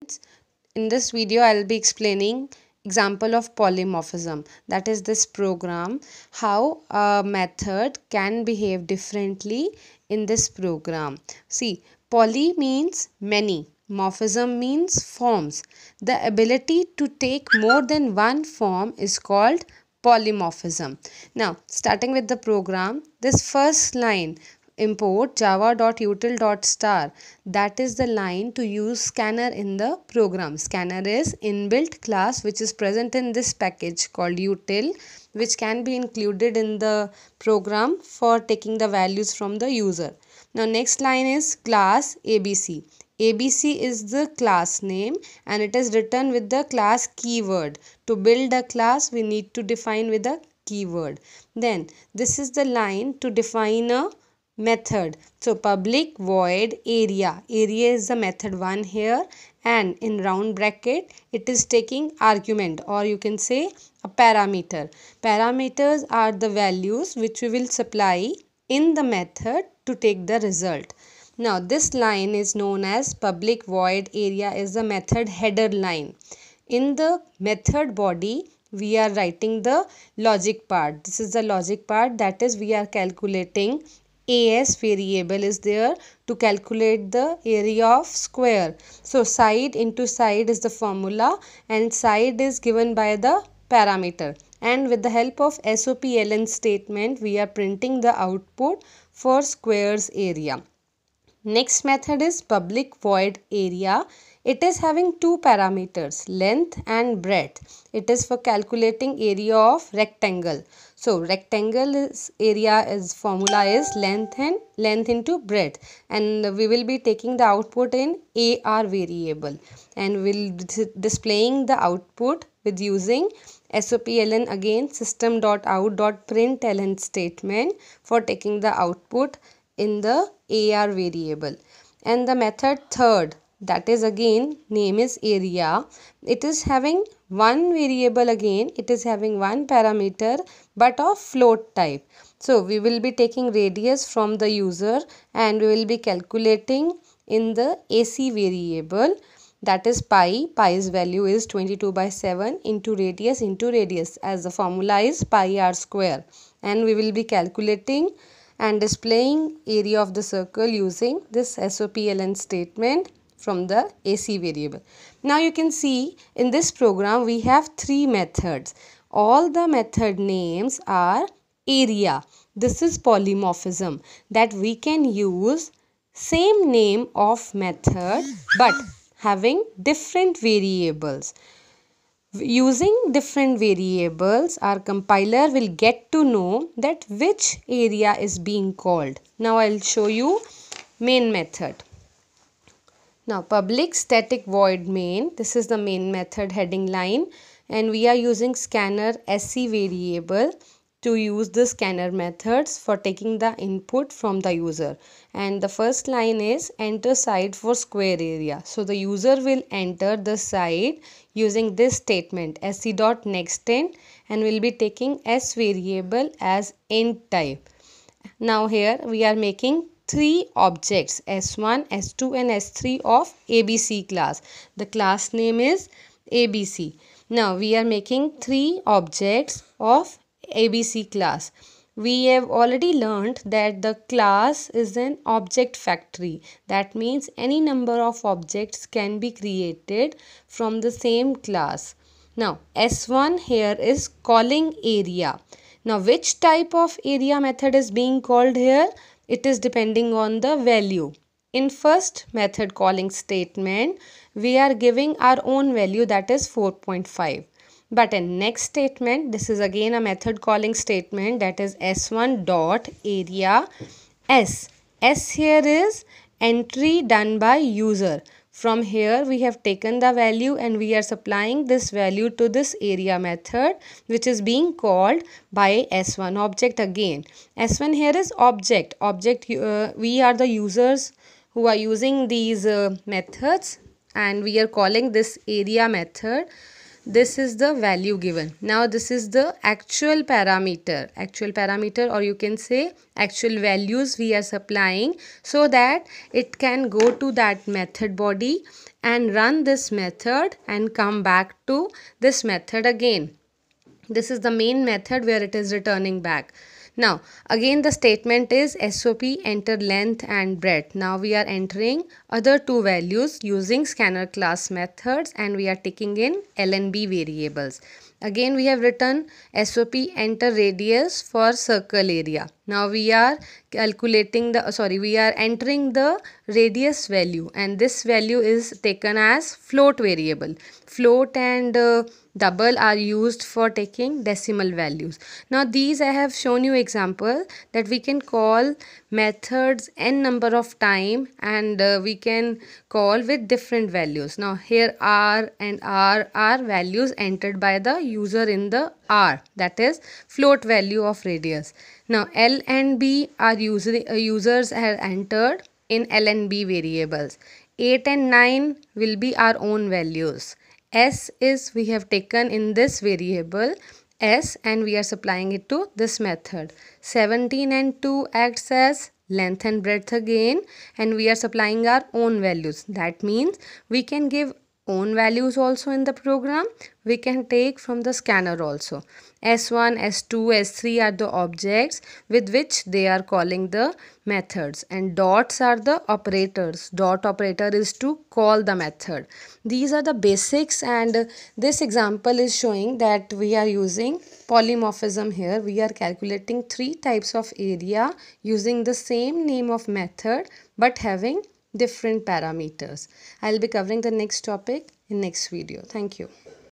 In this video, I'll be explaining example of polymorphism. That is this program, how a method can behave differently in this program. See, poly means many. Morphism means forms. The ability to take more than one form is called polymorphism. Now, starting with the program, this first line, import java.util.star, that is the line to use scanner in the program. Scanner is inbuilt class which is present in this package called util, which can be included in the program for taking the values from the user. Now next line is class abc. ABC is the class name and it is written with the class keyword. To build a class, we need to define with a keyword. Then this is the line to define a method. So public void area. Area is the method 1 here, and in round bracket it is taking argument, or you can say a parameter. Parameters are the values which we will supply in the method to take the result. Now this line is known as public void area, is the method header line. In the method body we are writing the logic part. This is the logic part, that is we are calculating as variable is there to calculate the area of square. So side into side is the formula and side is given by the parameter, and with the help of SOP-LN statement we are printing the output for squares area. Next method is public void area. It is having two parameters, length and breadth. It is for calculating area of rectangle. So rectangle is area is formula is length and length into breadth, and we will be taking the output in AR variable and will displaying the output with using SOP-LN again system.out.println statement for taking the output in the AR variable. And the method third, that is again name is area. It is having one variable, again it is having one parameter but of float type. So we will be taking radius from the user and we will be calculating in the AC variable, that is pi. Pi's value is 22/7 into radius as the formula is pi r square, and we will be calculating and displaying area of the circle using this SOP-LN statement from the AC variable. Now you can see in this program we have three methods. All the method names are area. This is polymorphism, that we can use same name of method but having different variables. Using different variables, our compiler will get to know that which area is being called. Now I'll show you main method. Now public static void main, this is the main method heading line, and we are using scanner SC variable to use the scanner methods for taking the input from the user. And the first line is enter side for square area. So the user will enter the side using this statement sc.nextInt, and will be taking s variable as int type. Now here we are making three objects s1, s2 and s3 of ABC class. The class name is ABC. Now we are making three objects of ABC class. We have already learned that the class is an object factory. That means any number of objects can be created from the same class. Now S1 here is calling area. Now which type of area method is being called here? It is depending on the value. In first method calling statement, we are giving our own value, that is 4.5. But in next statement, this is again a method calling statement, that is s1 dot area s. S here is entry done by user. From here we have taken the value and we are supplying this value to this area method, which is being called by s1 object again. S1 here is object. We are the users who are using these methods, and we are calling this area method. This is the value given. Now this is the actual parameter, or you can say actual values we are supplying, so that it can go to that method body and run this method and come back to this method again. This is the main method where it is returning back. Now again the statement is SOP enter length and breadth. Now we are entering other two values using scanner class methods and we are taking in LNB variables. Again we have written SOP enter radius for circle area. Now we are calculating the we are entering the radius value and this value is taken as float variable. Float and double are used for taking decimal values. Now these I have shown you example that we can call methods n number of time and we can call with different values. Now here R and R are values entered by the user in the R, that is float value of radius. Now L and B are users have entered in L and B variables. 8 and 9 will be our own values. S is we have taken in this variable S and we are supplying it to this method. 17 and 2 acts as length and breadth again and we are supplying our own values. That means we can give own values also in the program. We can take from the scanner also. S1, S2, S3 are the objects with which they are calling the methods and dots are the operators. Dot operator is to call the method. These are the basics and this example is showing that we are using polymorphism here. We are calculating three types of area using the same name of method but having different parameters. I'll be covering the next topic in next video. Thank you.